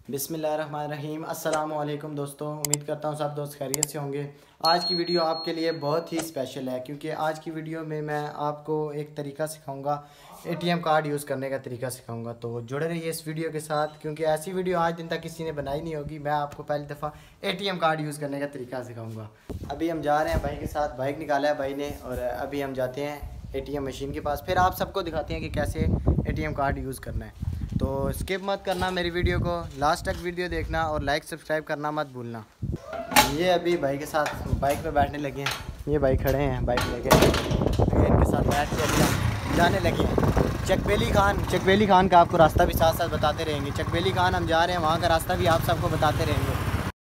बिस्मिल्लाहिर्रहमानिर्रहीम। अस्सलाम वालेकुम दोस्तों, उम्मीद करता हूँ सब दोस्त खैरियत से होंगे। आज की वीडियो आपके लिए बहुत ही स्पेशल है क्योंकि आज की वीडियो में मैं आपको एक तरीका सिखाऊंगा, एटीएम कार्ड यूज़ करने का तरीका सिखाऊंगा। तो जुड़े रहिए इस वीडियो के साथ क्योंकि ऐसी वीडियो आज दिन तक किसी ने बनाई नहीं होगी। मैं आपको पहली दफ़ा एटीएम कार्ड यूज़ करने का तरीका सिखाऊँगा। अभी हम जा रहे हैं भाई के साथ, बाइक निकाला है भाई ने और अभी हम जाते हैं एटीएम मशीन के पास। फिर आप सबको दिखाते हैं कि कैसे एटीएम कार्ड यूज़ करना है। तो स्किप मत करना मेरी वीडियो को, लास्ट तक वीडियो देखना और लाइक सब्सक्राइब करना मत भूलना। ये अभी भाई के साथ बाइक पे बैठने लगे हैं, ये भाई खड़े हैं बाइक लेके, इनके साथ बैठ के अभी जाने लगे हैं चकबेली खान का आपको रास्ता भी साथ साथ बताते रहेंगे। चकबेली खान हम जा रहे हैं, वहाँ का रास्ता भी आप सबको बताते रहेंगे।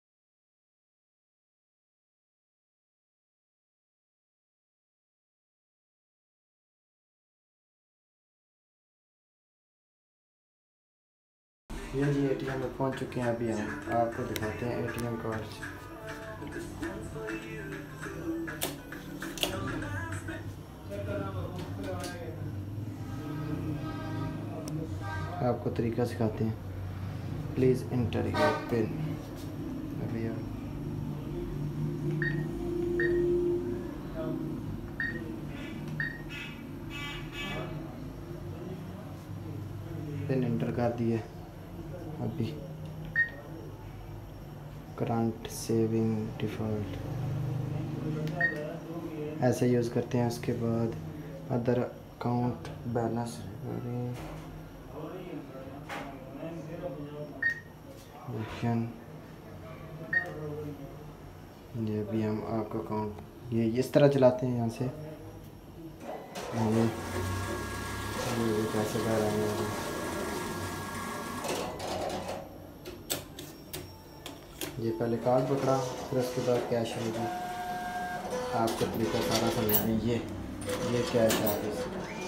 ये जी एटीएम में पहुंच चुके हैं। अभी हम आपको दिखाते हैं एटीएम कार्ड। आपको तरीका सिखाते हैं। Please enter your pin. अभी पिन इंटर कर दिए। अभी करंट, सेविंग, डिफ़ॉल्ट ऐसे यूज़ करते हैं। उसके बाद अदर अकाउंट बैलेंस, ये भी हम आपका अकाउंट ये इस तरह चलाते हैं। यहाँ से ये कैसे कर रहे हैं। ये पहले कार्ड पकड़ा, फिर उसके बाद कैश होगी। आपको तरीका सारा समझाने। ये कैश आ गया,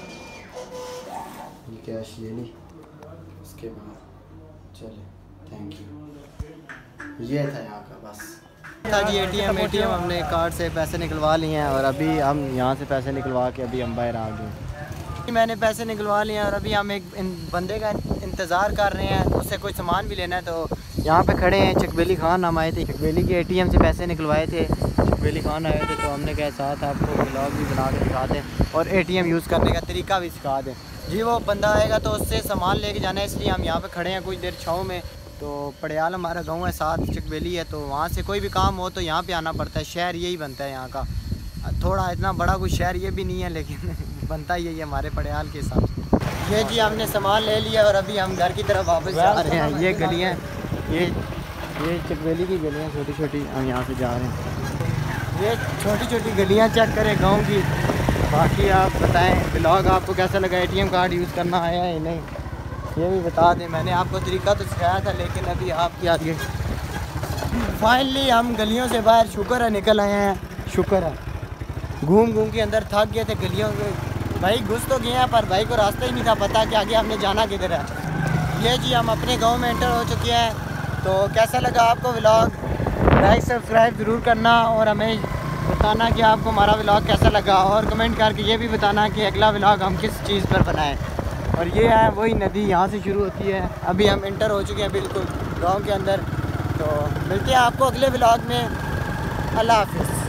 ये कैश ये ली। उसके बाद चले, थैंक यू। ये था यहाँ का बस था जी एटीएम हमने कार्ड से पैसे निकलवा लिए हैं और अभी हम यहाँ से पैसे निकलवा के अभी हम बाहर आ गए। मैंने पैसे निकलवा लिए हैं और अभी हम एक बंदे का इंतज़ार कर रहे हैं, उससे कोई सामान भी लेना है। तो यहाँ पे खड़े हैं, चकबेली खान हम आए थे, चकबेली के एटीएम से पैसे निकलवाए थे। चकबेली खान आए थे तो हमने कहा साथ आपको व्लॉग भी बना के दिखा दें और एटीएम यूज़ करने का तरीका भी सिखा दें। जी वो बंदा आएगा तो उससे सामान लेके जाना है, इसलिए हम यहाँ पे खड़े हैं कुछ देर छाँव में। तो पड़ियाल हमारा गांव है, साथ चकबेली है, तो वहाँ से कोई भी काम हो तो यहाँ पे आना पड़ता है। शहर यही बनता है यहाँ का, थोड़ा इतना बड़ा कुछ शहर ये भी नहीं है लेकिन बनता यही है हमारे पड़ियाल के हिसाब से। ये जी हमने सामान ले लिया और अभी हम घर की तरफ वापस जा रहे हैं। ये गलियाँ, ये चकबेली की गलियाँ छोटी छोटी, हम यहाँ से जा रहे हैं। ये छोटी छोटी गलियाँ चेक करें गाँव की। बाकी आप बताएं ब्लॉग आपको कैसा लगा, एटीएम कार्ड यूज़ करना आया है नहीं ये भी बता दें। मैंने आपको तरीका तो सिखाया था लेकिन अभी आपकी आगे फाइनली हम गलियों से बाहर शुक्र है निकल आए हैं। शुक्र है, घूम के अंदर थक गए थे गलियों में। भाई घुस तो गए हैं पर भाई को रास्ता ही नहीं था पता कि आगे हमने जाना किधर है। ये जी हम अपने गांव में एंटर हो चुके हैं। तो कैसा लगा आपको व्लॉग, लाइक सब्सक्राइब ज़रूर करना और हमें बताना कि आपको हमारा व्लॉग कैसा लगा और कमेंट करके ये भी बताना कि अगला व्लॉग हम किस चीज़ पर बनाएं। और ये है वही नदी, यहाँ से शुरू होती है। अभी हम एंटर हो चुके हैं बिल्कुल गांव के अंदर। तो मिलते हैं आपको अगले व्लॉग में। अल्लाह हाफ़िज़।